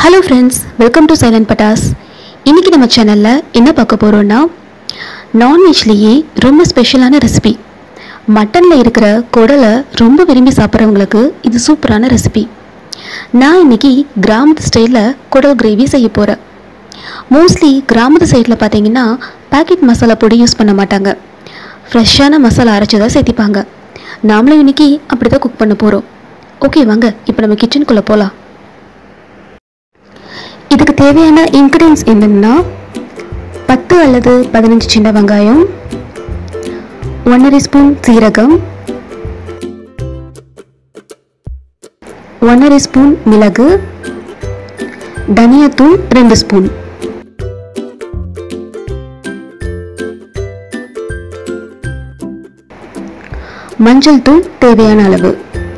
Hello friends, welcome to Silent Patas. இன்னைக்கு நம்ம சேனல்ல என்ன பார்க்க போறோம்னா நான்வெஜ்லயே ரொம்ப ஸ்பெஷலான ரெசிபி. மட்டன்ல இருக்கிற குடலை ரொம்ப விரும்பி சாப்பிட்றவங்களுக்கு இது சூப்பரான ரெசிபி. நான் இன்னைக்கு கிராமத்து ஸ்டைல்ல குடல் கிரேவி செய்ய போறேன். மோஸ்ட்லி கிராமத்து சைடில் பார்த்தீங்கன்னா பாக்கெட் மசாலா பொடி யூஸ் பண்ண மாட்டாங்க. ஃப்ரெஷ்ஷான மசாலா அரைச்சி தான் சேர்த்திப்பாங்க. நாமளும் இன்னைக்கு அப்படி தான் குக் பண்ண போகிறோம். ஓகே வாங்க இப்போ நம்ம கிச்சனுக்குள்ளே போகலாம். இதுக்கு தேவையான இன்க்ரீடியன்ஸ் என்னென்னா 10 அல்லது 15 சின்ன வெங்காயம், 1/2 ஸ்பூன் சீரகம், 1/2 ஸ்பூன் மிளகு, தனியாத்தூள் 2 ஸ்பூன், மஞ்சள் தூள் தேவையான அளவு.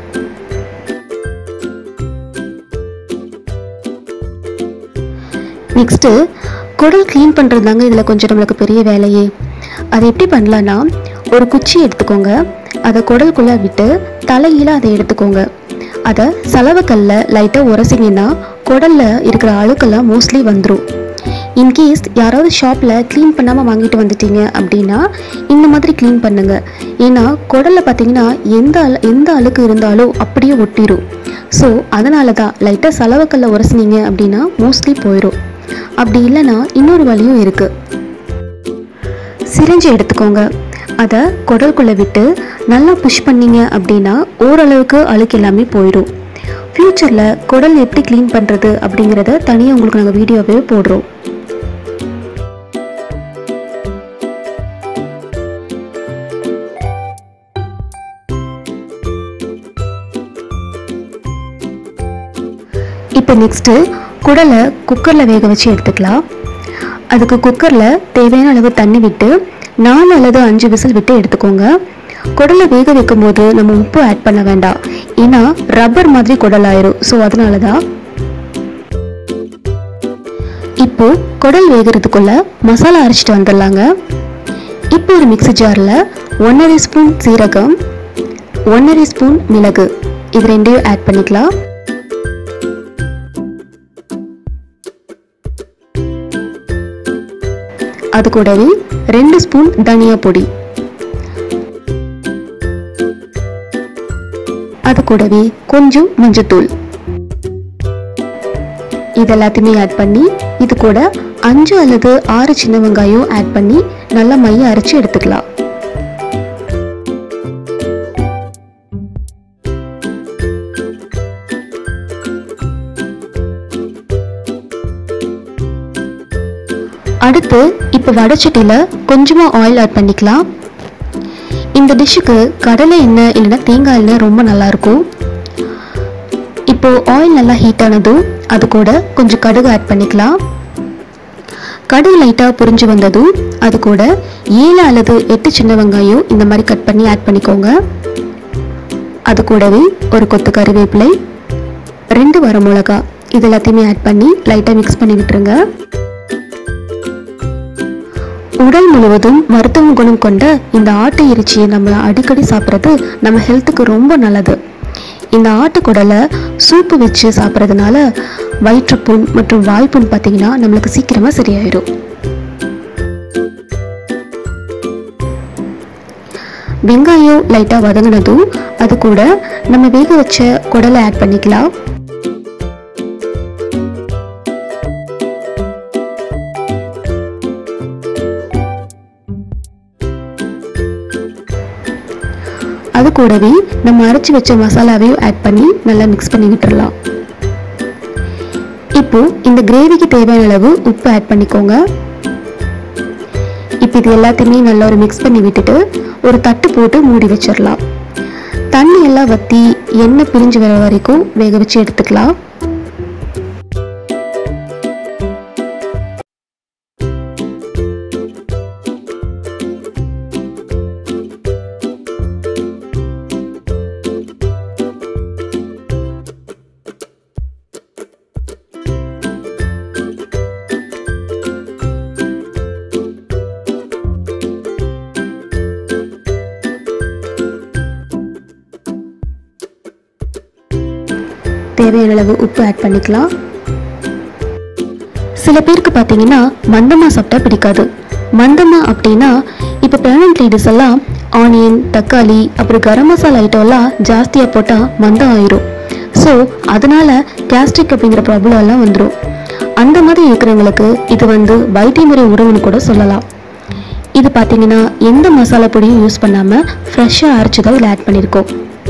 நெக்ஸ்ட்டு குடல் க்ளீன் பண்ணுறது தாங்க இதில் கொஞ்சம் நம்மளுக்கு பெரிய வேலையே. அதை எப்படி பண்ணலான்னா, ஒரு குச்சி எடுத்துக்கோங்க, அதை குடலுக்குள்ளே விட்டு தலைகீழ அதை எடுத்துக்கோங்க. அதை சலவைக்கல்ல லைட்டாக உரசிங்கன்னா குடலில் இருக்கிற அழுக்கெல்லாம் மோஸ்ட்லி வந்துடும். இன்கேஸ் யாராவது ஷாப்பில் க்ளீன் பண்ணாமல் வாங்கிட்டு வந்துட்டீங்க அப்படின்னா இந்த மாதிரி க்ளீன் பண்ணுங்கள். ஏன்னா குடலில் பார்த்தீங்கன்னா எந்த அழுக்கு இருந்தாலும் அப்படியே ஒட்டிடும். ஸோ அதனால தான் லைட்டாக சலவைக்கல்ல உரசினீங்க அப்படின்னா மோஸ்ட்லி போயிடும். அப்படி இல்லைன்னா இன்னொரு வழியும் இருக்குது. சிரிஞ்சு எடுத்துக்கோங்க, அதை குடலுக்குள்ளே விட்டு நல்லா புஷ் பண்ணிங்க அப்படின்னா ஓரளவுக்கு அழுக்கு எல்லாமே போயிடும். ஃப்யூச்சரில் குடல் எப்படி க்ளீன் பண்ணுறது அப்படிங்கிறத தனியாக உங்களுக்கு நாங்கள் வீடியோவே போடுறோம். இப்போ நெக்ஸ்ட்டு குடலை குக்கரில் வேக வச்சு எடுத்துக்கலாம். அதுக்கு குக்கரில் தேவையான அளவு தண்ணி விட்டு 4 அல்லது 5 விசில் விட்டு எடுத்துக்கோங்க. குடலை வேக வைக்கும் போது நம்ம உப்பு ஆட் பண்ண வேண்டாம், ஏன்னா ரப்பர் மாதிரி குடல் ஆயிரும். ஸோ அதனால தான். இப்போ குடல் வேகிறதுக்குள்ள மசாலா அரைச்சிட்டு வந்துடலாங்க. இப்போ ஒரு மிக்ஸி ஜாரில் 1/2 ஸ்பூன் சீரகம், 1/2 ஸ்பூன் மிளகு, இது ரெண்டையும் ஆட் பண்ணிக்கலாம். அது கூடவே 2 ஸ்பூன் தனியா பொடி, அது கூடவே கொஞ்சம் மஞ்சத்தூள், இது எல்லாத்தையுமே ஆட் பண்ணி இது கூட 5 அல்லது 6 சின்ன வெங்காயம் ஆட் பண்ணி நல்லா மைய அரைச்சி எடுத்துக்கலாம். அடுத்து இப்போ வடச்சட்டியில் கொஞ்சமாக ஆயில் ஆட் பண்ணிக்கலாம். இந்த டிஷ்ஷுக்கு கடலை எண்ணெய் இல்லைன்னா தேங்காய் எண்ணெய் ரொம்ப நல்லாயிருக்கும். இப்போது ஆயில் நல்லா ஹீட் ஆனதும் அது கூட கொஞ்சம் கடுகு ஆட் பண்ணிக்கலாம். கடுகு லைட்டாக புரிஞ்சு வந்ததும் அது கூட 7 அல்லது 8 சின்ன வெங்காயம் இந்த மாதிரி கட் பண்ணி ஆட் பண்ணிக்கோங்க. அது கூடவே ஒரு கொத்து கறிவேப்பிலை, 2 வரமிளகா, இது எல்லாத்தையுமே ஆட் பண்ணி லைட்டாக மிக்ஸ் பண்ணி விட்டுருங்க. உடல் முழுவதும் மருத்துவ குணம் கொண்ட இந்த ஆட்டு இறைச்சியை நம்ம அடிக்கடி சாப்பிட்றது நம்ம ஹெல்த்துக்கு ரொம்ப நல்லது. இந்த ஆட்டுக்குடலை சூப்பு வச்சு சாப்பிட்றதுனால வயிற்றுப்புண் மற்றும் வாய்ப்புண் பார்த்தீங்கன்னா நம்மளுக்கு சீக்கிரமாக சரியாயிடும். வெங்காயம் லைட்டாக வதங்கினதும் அது கூட நம்ம வேக வச்ச குடலை ஆட் பண்ணிக்கலாம். அது கூடவே நம்ம அரைச்சி வச்ச மசாலாவையும் ஆட் பண்ணி நல்லா மிக்ஸ் பண்ணி விட்டுடலாம். இப்போ இந்த கிரேவிக்கு தேவையான அளவு உப்பு ஆட் பண்ணிக்கோங்க. இப்போ இது எல்லாத்தையுமே நல்லா ஒரு மிக்ஸ் பண்ணி விட்டுட்டு ஒரு தட்டு போட்டு மூடி வச்சிடலாம். தண்ணி எல்லாம் வற்றி எண்ணெய் பிரிஞ்சு வர வரைக்கும் வேக வச்சு எடுத்துக்கலாம். தேவையான அளவு உப்பு ஆட் பண்ணிக்கலாம். சில பேருக்கு பார்த்தீங்கன்னா மந்தமாக சாப்பிட்டா பிடிக்காது. மந்தமாக அப்படின்னா இப்போ ப்ரெக்னென்ட் லேடிஸ் எல்லாம் ஆனியன், தக்காளி, அப்புறம் கரம் மசாலா ஐட்டம்லாம் ஜாஸ்தியாக போட்டால் மந்தம் ஆயிரும். ஸோ அதனால கேஸ்ட்ரிக் அப்படிங்கிற ப்ராப்ளம் எல்லாம் வந்துடும். அந்த மாதிரி இருக்கிறவங்களுக்கு இது வைத்திய முறை உணவுன்னு கூட சொல்லலாம். இது பார்த்தீங்கன்னா எந்த மசாலா பொடியும் யூஸ் பண்ணாமல் ஃப்ரெஷ்ஷாக அரைச்சி தான் இதில் ஆட் பண்ணியிருக்கோம்.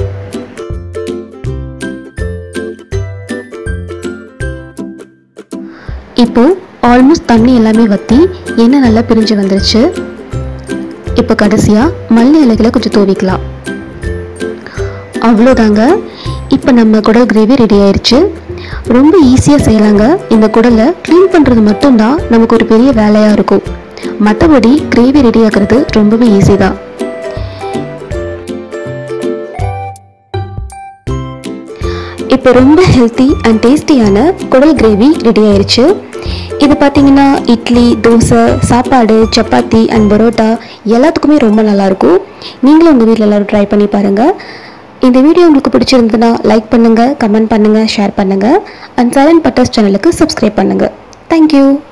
இப்போ ஆல்மோஸ்ட் தண்ணி எல்லாமே வற்றி எண்ணெய் நல்லா பிரிஞ்சு வந்துருச்சு. இப்போ கடைசியாக மல்லி இலைகளை கொஞ்சம் தூவிக்கலாம். அவ்வளோதாங்க, இப்போ நம்ம குடல் கிரேவி ரெடி ஆயிடுச்சு. ரொம்ப ஈஸியாக செய்யலாங்க. இந்த குடலை க்ளீன் பண்ணுறது மட்டும்தான் நமக்கு ஒரு பெரிய வேலையாக இருக்கும். மற்றபடி கிரேவி ரெடி ஆகிறது ரொம்பவே ஈஸி தான். இப்போ ரொம்ப ஹெல்த்தி அண்ட் டேஸ்டியான குடல் கிரேவி ரெடி ஆயிடுச்சு. இது பார்த்தீங்கன்னா இட்லி, தோசை, சாப்பாடு, சப்பாத்தி அண்ட் பரோட்டா எல்லாத்துக்குமே ரொம்ப நல்லாயிருக்கும். நீங்களும் உங்கள் வீட்டில் எல்லோரும் ட்ரை பண்ணி பாருங்கள். இந்த வீடியோ உங்களுக்கு பிடிச்சிருந்ததுன்னா லைக் பண்ணுங்கள், கமெண்ட் பண்ணுங்கள், ஷேர் பண்ணுங்கள் அண்ட் சைலண்ட் பட்டர்ஸ் சேனலுக்கு சப்ஸ்கிரைப் பண்ணுங்கள். தேங்க்யூ.